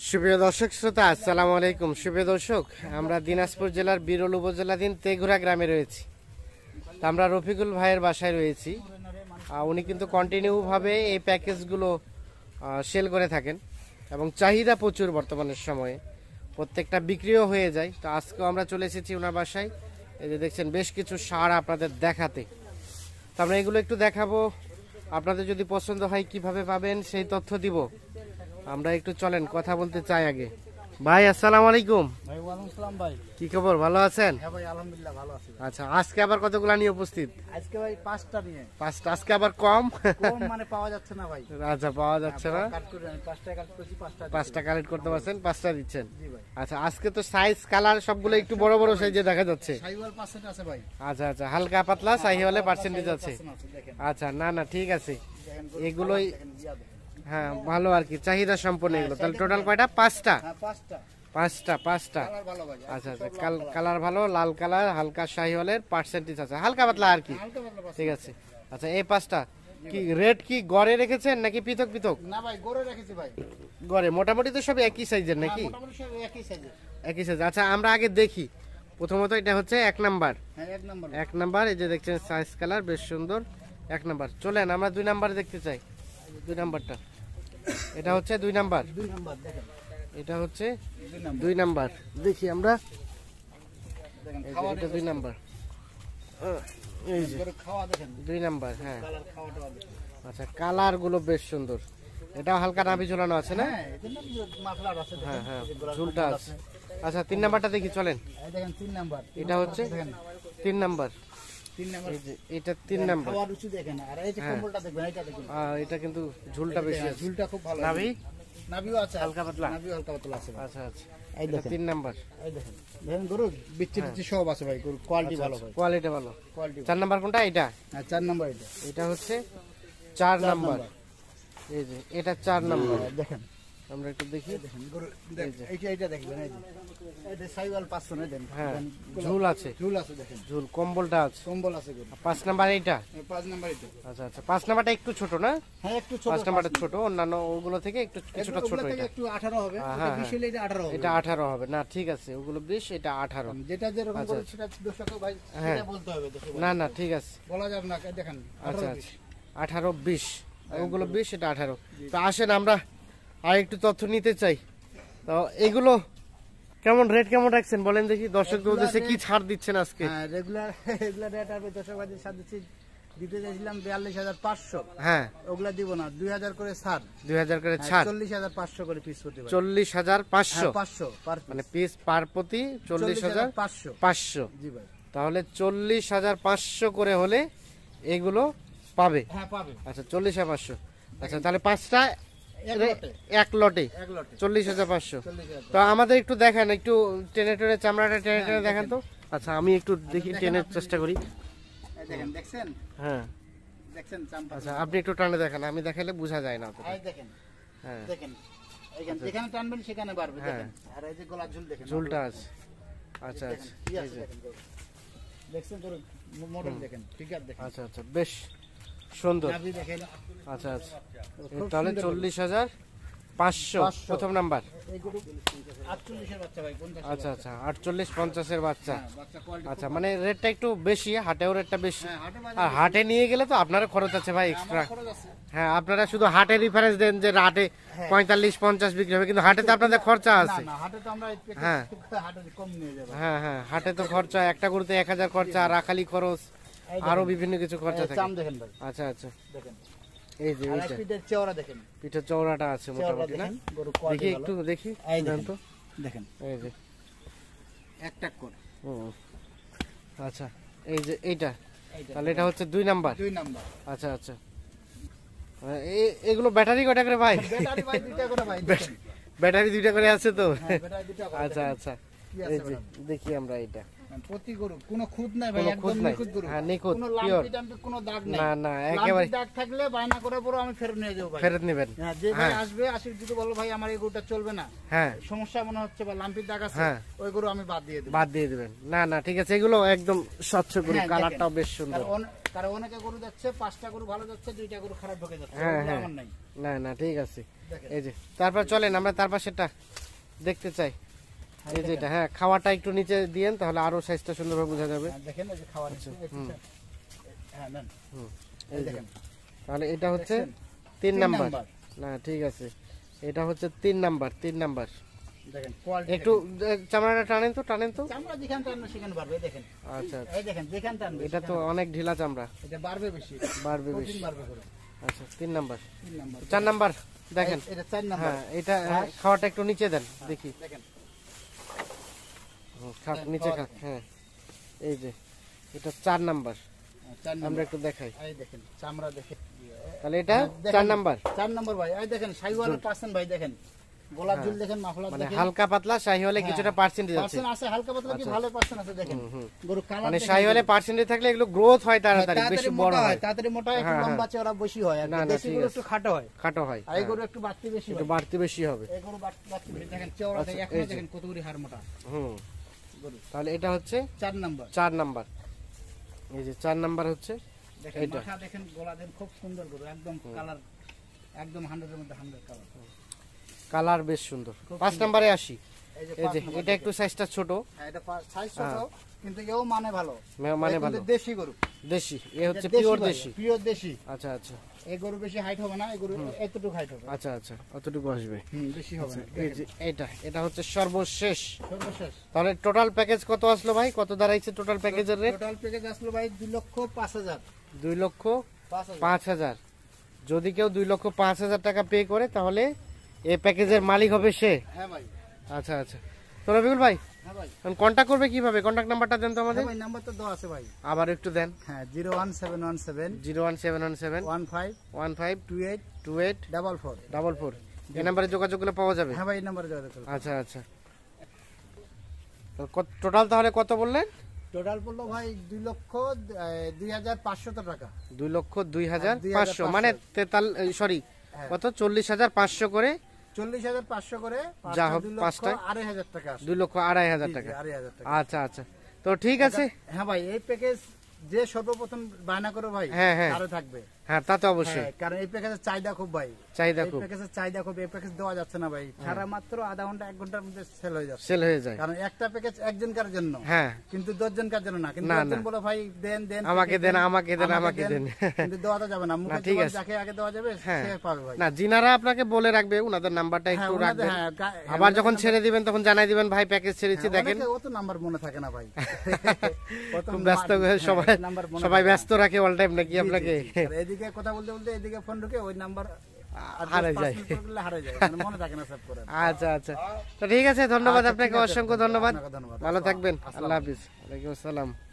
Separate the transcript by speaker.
Speaker 1: সুপ্রিয় দর্শক শ্রোতা, আসসালামু আলাইকুম। সুপ্রিয় দর্শক, আমরা দিনাজপুর জেলার বিরল উপজেলাধীন তেঘুরা গ্রামে রয়েছি। আমরা রফিকুল ভাইয়ের বাসায় রয়েছি। উনি কিন্তু কন্টিনিউভাবে এই প্যাকেজগুলো সেল করে থাকেন এবং চাহিদা প্রচুর বর্তমানের সময়ে, প্রত্যেকটা বিক্রিও হয়ে যায়। তো আজকেও আমরা চলে এসেছি ওনার বাসায়। এই যে দেখছেন বেশ কিছু সার আপনাদের দেখাতে। তো আমরা এগুলো একটু দেখাবো, আপনাদের যদি পছন্দ হয় কিভাবে পাবেন সেই তথ্য দিব। আমরা একটু চলেন কথা বলতে চাই আগে। ভাই আসসালামু আলাইকুম।
Speaker 2: ভাই ওয়ালাইকুম আসসালাম ভাই।
Speaker 1: কি খবর, ভালো আছেন?
Speaker 2: হ্যাঁ ভাই আলহামদুলিল্লাহ ভালো আছি।
Speaker 1: আচ্ছা, আজকে আবার কতগুলা নিয়ে উপস্থিত?
Speaker 2: আজকে ভাই 5টা নিয়ে।
Speaker 1: 5টা? আজকে আবার কম
Speaker 2: মানে পাওয়া যাচ্ছে না ভাই।
Speaker 1: আচ্ছা, পাওয়া যাচ্ছে না।
Speaker 2: কাট করে আমি 5টা কাট করেছি,
Speaker 1: 5টা কালেক্ট করতে পারছেন, 5টা দিচ্ছেন।
Speaker 2: জি ভাই।
Speaker 1: আচ্ছা, আজকে তো সাইজ কালার সবগুলো একটু বড় বড় সাইজে দেখা যাচ্ছে।
Speaker 2: সাইওয়াল 5% আছে ভাই।
Speaker 1: আচ্ছা আচ্ছা, হালকা পাতলা সাইওয়ালে পার্সেন্টেজ আছে।
Speaker 2: দেখেন
Speaker 1: আচ্ছা, না না ঠিক আছে,
Speaker 2: দেখেন
Speaker 1: এগুলোই
Speaker 2: দেখেন জিয়া দেখেন।
Speaker 1: হ্যাঁ ভালো আর কি, চাহিদা সম্পন্ন এগুলো। তাহলে টোটাল কয়টা? 5টা।
Speaker 2: হ্যাঁ 5টা।
Speaker 1: 5টা।
Speaker 2: কালার ভালো ভাই।
Speaker 1: আচ্ছা আচ্ছা, কালার ভালো, লাল কালার, হালকা শাহিওয়ালের পার্সেন্টেজ আছে, হালকা পাতলা আর কি।
Speaker 2: হালকা পাতলা
Speaker 1: ঠিক আছে। আচ্ছা, এই 5টা কি রেট কি গড়ে রেখেছেন নাকি পৃথক পৃথক?
Speaker 2: না ভাই গড়ে রেখেছি ভাই।
Speaker 1: গড়ে মোটামুটি তো সব একই সাইজের নাকি?
Speaker 2: মোটামুটি সব একই সাইজে।
Speaker 1: একই সাইজ। আচ্ছা, আমরা আগে দেখি। প্রথমত এটা হচ্ছে 1 নাম্বার।
Speaker 2: হ্যাঁ 1 নাম্বার।
Speaker 1: 1 নাম্বার, এই যে দেখছেন সাইজ কালার বেশ সুন্দর। 1 নাম্বার। চলেন আমরা 2 নাম্বার দেখতে চাই। 2 নাম্বারটা, এটা হচ্ছে 2 নাম্বার।
Speaker 2: 2 নাম্বার দেখেন।
Speaker 1: এটা হচ্ছে
Speaker 2: 2 নাম্বার।
Speaker 1: 2 নাম্বার। দেখি আমরা,
Speaker 2: দেখেন
Speaker 1: এই যে
Speaker 2: খাওয়া
Speaker 1: এটা 2 নাম্বার। এই যে
Speaker 2: দেখেন খাওয়া দেখেন।
Speaker 1: 2 নাম্বার। হ্যাঁ
Speaker 2: কালার খাওয়াটা দেখেন।
Speaker 1: আচ্ছা, কালার গুলো বেশ সুন্দর। এটাও হালকা নাভি ঝোলানো আছে না?
Speaker 2: হ্যাঁ এজন্য মাফলার আছে দেখেন।
Speaker 1: হ্যাঁ হ্যাঁ,
Speaker 2: এই যে গলার
Speaker 1: ঝুলটা
Speaker 2: মাফলার
Speaker 1: আছে। আচ্ছা, 3 নাম্বারটা দেখি, চলেন।
Speaker 2: এই দেখেন 3 নাম্বার।
Speaker 1: এটা হচ্ছে
Speaker 2: দেখেন
Speaker 1: 3 নাম্বার।
Speaker 2: 3 নাম্বার।
Speaker 1: এই যে এটা 3 নাম্বার।
Speaker 2: খাওয়ার রুচি দেখেন। আর এই যে কম্বলটা দেখবেন, এটা দেখুন।
Speaker 1: এটা কিন্তু ঝুলটা বেশি আছে।
Speaker 2: ঝুলটা খুব ভালো।
Speaker 1: নাভি
Speaker 2: নাভিও আছে
Speaker 1: হালকা পাতলা।
Speaker 2: নাভিও হালকা পাতলা আছে ভাই।
Speaker 1: আচ্ছা আচ্ছা,
Speaker 2: এই
Speaker 1: এটা
Speaker 2: দেখেন
Speaker 1: 3 নাম্বার।
Speaker 2: এই দেখেন দেখেন গরু বিচ্ছিরি সব আছে ভাই। গরু কোয়ালিটি ভালো ভাই।
Speaker 1: কোয়ালিটি ভালো।
Speaker 2: কোয়ালিটি
Speaker 1: 4 নাম্বার কোনটা? এটা।
Speaker 2: হ্যাঁ 4 নাম্বার এটা।
Speaker 1: এটা হচ্ছে 4 নাম্বার। এই যে এটা 4 নাম্বার।
Speaker 2: দেখেন
Speaker 1: আমরা একটু দেখি।
Speaker 2: দেখেন গরু এইটা দেখবেন। এই যে এটা সাইওয়াল 500 না দেন।
Speaker 1: হ্যাঁ, ঝুল আছে।
Speaker 2: ঝুল আছে দেখেন।
Speaker 1: ঝুল, কম্বলটা আছে।
Speaker 2: কম্বল আছে গরু।
Speaker 1: 5 নাম্বার এইটা।
Speaker 2: 5 নাম্বার এটা।
Speaker 1: আচ্ছা আচ্ছা, 5 নাম্বারটা একটু ছোট না?
Speaker 2: হ্যাঁ একটু ছোট।
Speaker 1: 5 নাম্বারটা ছোট, অন্যান্য ওগুলো থেকে একটু কিছুটা ছোট।
Speaker 2: এটা
Speaker 1: এটা
Speaker 2: একটু 18 হবে।
Speaker 1: হ্যাঁ,
Speaker 2: এটা 20 হলে এটা 18 হবে।
Speaker 1: এটা 18 হবে না? ঠিক আছে, ওগুলো 20, এটা 18।
Speaker 2: যেটা যেরকম করে সেটা দর্শক ভাই সেটা বলতে হবে। দেখো
Speaker 1: না না ঠিক আছে,
Speaker 2: বলা যাবে না। দেখেন
Speaker 1: আচ্ছা আচ্ছা, 18 20, ওগুলো 20, এটা 18। তো আসেন আমরা আর একটু তথ্য নিতে চাই। তো এগুলো কেমন রেট কেমন রাখছেন বলেন দেখি, দর্শকদের উদ্দেশ্যে কি ছাড় দিচ্ছেন আজকে?
Speaker 2: হ্যাঁ রেগুলার রেট আর দর্শক ভাই সাথে দিতে চাইছিলাম 42500।
Speaker 1: হ্যাঁ,
Speaker 2: ওগুলা দিব না, 2000 করে ছাড়।
Speaker 1: 2000 করে ছাড়।
Speaker 2: 40500 করে পিস প্রতি।
Speaker 1: 40500
Speaker 2: 500 পার
Speaker 1: মানে পিস পার প্রতি 40500।
Speaker 2: জি ভাই।
Speaker 1: তাহলে 40500 করে হলে এগুলো পাবে।
Speaker 2: হ্যাঁ পাবে।
Speaker 1: আচ্ছা, 40500। আচ্ছা, তাহলে 5টা এক লটে 40500। তো আমাদের একটু দেখেন, একটু টেনে টেনে চামড়াটা টেনে টেনে দেখেন তো। আচ্ছা, আমি একটু দেখি, টেনের চেষ্টা করি।
Speaker 2: দেখেন দেখছেন?
Speaker 1: হ্যাঁ
Speaker 2: দেখছেন চামড়া?
Speaker 1: আচ্ছা, আপনি একটু টানে দেখেন, আমি দেখালে বোঝা যায় না অতটা।
Speaker 2: এই দেখেন
Speaker 1: হ্যাঁ
Speaker 2: দেখেন যেখানে টানবেন সেখানে বাড়বে। দেখেন আর এই যে গলা ঝুল দেখেন,
Speaker 1: ঝুলটা আছে। আচ্ছা
Speaker 2: দেখেন
Speaker 1: আচ্ছা,
Speaker 2: কি
Speaker 1: এই
Speaker 2: আছে
Speaker 1: যে
Speaker 2: দেখেন গরু। দেখছেন গরু মডেল দেখেন, ফিগার দেখেন,
Speaker 1: আচ্ছা আচ্ছা, বেশ সুন্দর।
Speaker 2: নাভি দেখেন।
Speaker 1: আচ্ছা আচ্ছা, তাহলে 40500 প্রথম নাম্বার।
Speaker 2: এই গরু 48 এর বাচ্চা ভাই। 50
Speaker 1: আচ্ছা আচ্ছা, 48 50-এর বাচ্চা।
Speaker 2: বাচ্চা কোয়ালিটি।
Speaker 1: আচ্ছা, মানে রেটটা একটু বেশি, হাটেও রেটটা বেশি।
Speaker 2: হ্যাঁ হাটে
Speaker 1: আর হাটে নিয়ে গেলে তো আপনারও খরচ আছে ভাই এক্সট্রা।
Speaker 2: খরচ আছে।
Speaker 1: হ্যাঁ, আপনারা শুধু হাটে রেফারেন্স দেন যে হাটে 45-50 বিক্রি হবে, কিন্তু হাটে তো আপনাদের খরচা
Speaker 2: না
Speaker 1: আছে।
Speaker 2: না হাটে তো আমরা
Speaker 1: হ্যাঁ
Speaker 2: হাটে কম নিয়ে যাব।
Speaker 1: হ্যাঁ হ্যাঁ, হাটে তো খরচা, একটা গরুতে 1000 খরচা, রাখালি খরচ, আরো বিভিন্ন কিছু খরচা থাকে।
Speaker 2: চাম দেখেন ভাই।
Speaker 1: আচ্ছা আচ্ছা,
Speaker 2: দেখেন
Speaker 1: এই যে
Speaker 2: আর
Speaker 1: এইটা
Speaker 2: পিঠের চওড়া দেখেন।
Speaker 1: পিঠের চওড়াটা আছে মোটামুটি না?
Speaker 2: দেখেন গরু
Speaker 1: দেখি
Speaker 2: কোয়ালিটি
Speaker 1: একটু
Speaker 2: ভালো।
Speaker 1: দেখি,
Speaker 2: এই
Speaker 1: দেন তো।
Speaker 2: দেখেন
Speaker 1: এই যে
Speaker 2: এক টাক করে।
Speaker 1: আচ্ছা, এই যে এইটা,
Speaker 2: এইটা
Speaker 1: তাহলে এটা হচ্ছে 2 নাম্বার।
Speaker 2: 2 নাম্বার।
Speaker 1: আচ্ছা আচ্ছা, এগুলো ব্যাটারি কয়টা করে ভাই?
Speaker 2: ব্যাটারি ভাই 2টা করে ভাই। দেখেন
Speaker 1: ব্যাটারি 2টা করে আছে তো?
Speaker 2: হ্যাঁ ব্যাটারি 2টা করে।
Speaker 1: আচ্ছা আচ্ছা,
Speaker 2: কি
Speaker 1: এই
Speaker 2: আছে
Speaker 1: যে দেখি আমরা এটা,
Speaker 2: প্রতি গরু কোনো খুদ নাই ভাই,
Speaker 1: কোনো
Speaker 2: একদম
Speaker 1: খুঁত নাই।
Speaker 2: নিখুঁত গরু।
Speaker 1: হ্যাঁ, নিখুঁত,
Speaker 2: কোনো
Speaker 1: পিওর।
Speaker 2: লাম্পি টাম্পি কোনো দাগ নাই।
Speaker 1: না না,
Speaker 2: লাম্পি
Speaker 1: একেবারে
Speaker 2: দাগ থাকলে বায়না করে পরে আমি ফেরত নিয়ে যাব ভাই।
Speaker 1: ফেরত নেবেন।
Speaker 2: হ্যাঁ যে ভাই আসবে আসি যদি বলো ভাই আমার এই গরুটা চলবে না,
Speaker 1: হ্যাঁ
Speaker 2: সমস্যা মনে হচ্ছে বা লাম্পির দাগ আছে,
Speaker 1: হ্যাঁ।
Speaker 2: ওই গরু আমি বাদ দিয়ে দেব।
Speaker 1: বাদ দিয়ে দিবেন। না না ঠিক আছে, এগুলো একদম স্বচ্ছ গরু,
Speaker 2: হ্যাঁ,
Speaker 1: কালারটাও
Speaker 2: দেখেন।
Speaker 1: বেশ সুন্দর।
Speaker 2: আর কারণ অনেকে গরু যাচ্ছে 5টা গরু ভালো যাচ্ছে 2টা গরু খারাপ ঢুকে যাচ্ছে,
Speaker 1: হ্যাঁ,
Speaker 2: ওগুলো
Speaker 1: হ্যাঁ।
Speaker 2: আমার নাই।
Speaker 1: না না ঠিক আছে।
Speaker 2: দেখেন।
Speaker 1: এই যে তারপর চলেন আমরা তার পাশেরটা দেখতে চাই। এই যে এটা, হ্যাঁ খাওয়াটা একটু নিচে দিয়েন তাহলে আরো সাইজটা সুন্দরভাবে বোঝা যাবে।
Speaker 2: হ্যাঁ, দেখেন এই যে খাওয়া নিচ্ছে, হ্যাঁ নেন,
Speaker 1: এই
Speaker 2: এই
Speaker 1: যে
Speaker 2: দেখেন
Speaker 1: তাহলে এটা হচ্ছে
Speaker 2: দেখছেন?
Speaker 1: 3 নাম্বার।
Speaker 2: নাম্বার।
Speaker 1: না ঠিক আছে, এটা হচ্ছে 3 নাম্বার।
Speaker 2: দেখেন কোয়ালিটি
Speaker 1: একটু চামড়াটা টানেন তো
Speaker 2: চামড়া যেখান টানবে সেখানে বাড়বে, এই দেখেন,
Speaker 1: আচ্ছা আচ্ছা।
Speaker 2: এই দেখেন যেখান টানবে
Speaker 1: এটা তো অনেক ঢিলা চামড়া,
Speaker 2: এটা বাড়বে বেশি,
Speaker 1: বাড়বে
Speaker 2: প্রোটিন
Speaker 1: বেশি।
Speaker 2: বাড়বে করে।
Speaker 1: আচ্ছা 3 নাম্বার।
Speaker 2: 3 নাম্বার
Speaker 1: 4 নাম্বার দেখেন।
Speaker 2: এটা 4 নাম্বার,
Speaker 1: হ্যাঁ এটা খাওয়াটা একটু নিচে দেন দেখি।
Speaker 2: দেখেন
Speaker 1: খাক নিচে খাক, হ্যাঁ এই যে এটা 4 নাম্বার।
Speaker 2: 4
Speaker 1: আমরা
Speaker 2: নাম্বার,
Speaker 1: একটু দেখাই,
Speaker 2: এই দেখেন চামড়া দেখেন,
Speaker 1: তাহলে এটা
Speaker 2: দেখেন,
Speaker 1: 4 নাম্বার।
Speaker 2: 4 নাম্বার ভাই, এই দেখেন শাহিওয়ালের পার্সেন্ট ভাই, দেখেন গলার ঝুল দেখেন, মাফলার
Speaker 1: মানে
Speaker 2: দেখেন,
Speaker 1: হালকা পাতলা শাহিওয়ালে কিছুটা পার্সেন্টেজ আছে।
Speaker 2: পার্সেন্ট আছে, হালকা পাতলা কি ভালো পার্সেন্ট আছে, দেখেন গরু কালার
Speaker 1: মানে শাহিওয়ালে পার্সেন্টেজ থাকলে এগুলো গ্রোথ হয় তাড়াতাড়ি, বেশি বড় হয়,
Speaker 2: তাড়াতাড়ি মোটা হয়, একটু
Speaker 1: হ্যাঁ,
Speaker 2: লম্বা চওড়া বেশি হয়, আর
Speaker 1: না, না,
Speaker 2: দেশি
Speaker 1: ঠিক
Speaker 2: গরু
Speaker 1: আছে।
Speaker 2: একটু খাটো হয়,
Speaker 1: খাটো হয়,
Speaker 2: আর এই গরু একটু বাড়তি বেশি
Speaker 1: একটু
Speaker 2: হয়,
Speaker 1: বাড়তি বেশি হবে।
Speaker 2: এই গরু বাড়তি বেশি, দেখেন চওড়া থাকে,
Speaker 1: আচ্ছা,
Speaker 2: এখনো
Speaker 1: এই যে।
Speaker 2: দেখেন কতগুলি হাড় মোটা
Speaker 1: হুম
Speaker 2: গরু।
Speaker 1: তাহলে এটা হচ্ছে
Speaker 2: 4 নাম্বার
Speaker 1: 4 নাম্বার। এই যে 4 নাম্বার হচ্ছে
Speaker 2: দেখেন,
Speaker 1: এইটা।
Speaker 2: মাথা দেখেন, গলা দেখেন, খুব সুন্দর গরু, একদম কালার একদম 100 এর মধ্যে 100 কালার।
Speaker 1: কালার বেশ সুন্দর।
Speaker 2: খুব
Speaker 1: 5 নাম্বারে আসি।
Speaker 2: এই যে
Speaker 1: এই যে
Speaker 2: 5 নাম্বার,
Speaker 1: এটা একটু সাইজটা ছোট,
Speaker 2: হ্যাঁ, এটা সাইজ ছোট কিন্তু এও মানে ভালো,
Speaker 1: মানে
Speaker 2: এটা
Speaker 1: ভালো,
Speaker 2: কিন্তু দেশি গরু,
Speaker 1: দেশি, এ হচ্ছে
Speaker 2: এটা
Speaker 1: পিওর
Speaker 2: ভাই,
Speaker 1: দেশি।
Speaker 2: পিওর দেশি।
Speaker 1: আচ্ছা আচ্ছা
Speaker 2: এই গরু বেশি হাইট হবে না, এই গরু এতটুকু হাইট হবে,
Speaker 1: আচ্ছা আচ্ছা অতটুকু আসবে।
Speaker 2: বেশি হবে না।
Speaker 1: এই যে এটা হচ্ছে সর্বশেষ।
Speaker 2: সর্বশেষ
Speaker 1: তাহলে টোটাল প্যাকেজ কত আসলো ভাই, কত দাঁড়াইছে টোটাল প্যাকেজের রেট?
Speaker 2: টোটাল প্যাকেজ আসলো ভাই 2,05,000।
Speaker 1: 2,05,000। যদি কেউ 2,05,000 টাকা পে করে তাহলে এই প্যাকেজের মালিক হবে সে।
Speaker 2: হ্যাঁ ভাই,
Speaker 1: আচ্ছা আচ্ছা। তো রবিকুল ভাই
Speaker 2: হ্যাঁ ভাই,
Speaker 1: কন্ট্যাক্ট করবে কিভাবে? কন্ট্যাক্ট নাম্বারটা দেন তো আমাদের।
Speaker 2: হ্যাঁ ভাই, নাম্বার তো দেওয়া আছে ভাই,
Speaker 1: আবার একটু দেন।
Speaker 2: হ্যাঁ 01717
Speaker 1: 01717
Speaker 2: 15
Speaker 1: 15
Speaker 2: 28
Speaker 1: 28
Speaker 2: 44।
Speaker 1: 44। এই নাম্বারে যোগাযোগ করলে পাওয়া যাবে।
Speaker 2: হ্যাঁ ভাই, এই নাম্বারে যোগাযোগ করুন।
Speaker 1: আচ্ছা আচ্ছা। টোটাল তাহলে কত বললেন?
Speaker 2: টোটাল পড়লো ভাই 2,02,500 টাকা।
Speaker 1: 2,02,500 মানে সরি কত 40,500 করে,
Speaker 2: 40,500 করে,
Speaker 1: যা হোক, 5টা
Speaker 2: 2,02,500 টাকা আসে।
Speaker 1: 2,02,500 টাকা।
Speaker 2: 2,02,500 টাকা।
Speaker 1: আচ্ছা আচ্ছা, তো ঠিক আছে।
Speaker 2: হ্যাঁ ভাই, এই প্যাকেজ যে সর্বপ্রথম বায়না করে ভাই,
Speaker 1: হ্যাঁ, হ্যাঁ।
Speaker 2: আরো থাকবে।
Speaker 1: হ্যাঁ তা তো অবশ্যই,
Speaker 2: হ্যাঁ, কারণ এই প্যাকেজের চাহিদা খুব ভাই,
Speaker 1: চাহিদা
Speaker 2: এই
Speaker 1: খুব,
Speaker 2: প্যাকেজের চাহিদা খুব, এই প্যাকেজ দেওয়া যাচ্ছে না ভাই, সারা মাত্র আধা ঘন্টা 1 ঘন্টার মধ্যে সেল হয়ে যাচ্ছে।
Speaker 1: সেল হয়ে যায়।
Speaker 2: কারণ একটা প্যাকেজ একজনকার জন্য,
Speaker 1: হ্যাঁ
Speaker 2: কিন্তু 10 জনকার জন্য না, কিন্তু
Speaker 1: না,
Speaker 2: একজন
Speaker 1: না।
Speaker 2: বলে ভাই দেন দেন,
Speaker 1: আমাকে
Speaker 2: packet
Speaker 1: দেন, আমাকে দেন, আমাকে দেন।
Speaker 2: কিন্তু দেওয়া তো যাবে না, মুখে
Speaker 1: ঠিক
Speaker 2: জবাব
Speaker 1: আছে।
Speaker 2: যাকে আগে দেওয়া যাবে
Speaker 1: হ্যাঁ।
Speaker 2: সে পাবে ভাই।
Speaker 1: না, জিনারা আপনাকে বলে রাখবে, উনাদের নাম্বারটা
Speaker 2: হ্যাঁ,
Speaker 1: একটু
Speaker 2: ওনাদের,
Speaker 1: রাখবেন।
Speaker 2: হ্যাঁ,
Speaker 1: আবার যখন ছেড়ে দিবেন তখন জানাই দিবেন ভাই প্যাকেজ ছেড়েছি
Speaker 2: হ্যাঁ,
Speaker 1: দেখেন।
Speaker 2: অনেকে ও তো নাম্বার মনে থাকে না ভাই। ও তো
Speaker 1: খুব ব্যস্ত,
Speaker 2: হ্যাঁ,
Speaker 1: সবাই
Speaker 2: নাম্বার মনে
Speaker 1: সবাই
Speaker 2: থাকে না।
Speaker 1: ব্যস্ত রাখে অল টাইম নাকি
Speaker 2: জি, জি,
Speaker 1: আপনাকে?
Speaker 2: জি। আর এদিকে কথা বলতে বলতে এদিকে ফোন ঢুকে ওই নাম্বার
Speaker 1: হারিয়ে যায়।
Speaker 2: হারিয়ে যায়, মানে মনে থাকে না সেভ করে।
Speaker 1: আচ্ছা আচ্ছা, তো ঠিক আছে, ধন্যবাদ
Speaker 2: আচ্ছা,
Speaker 1: আপনাকে,
Speaker 2: ঠিক আছে,
Speaker 1: অসংখ্য ধন্যবাদ।
Speaker 2: আপনাকে ধন্যবাদ।
Speaker 1: ভালো থাকবেন,
Speaker 2: আসসালামু
Speaker 1: আল্লাহ হাফিজ। ওয়ালাইকুম আসসালাম।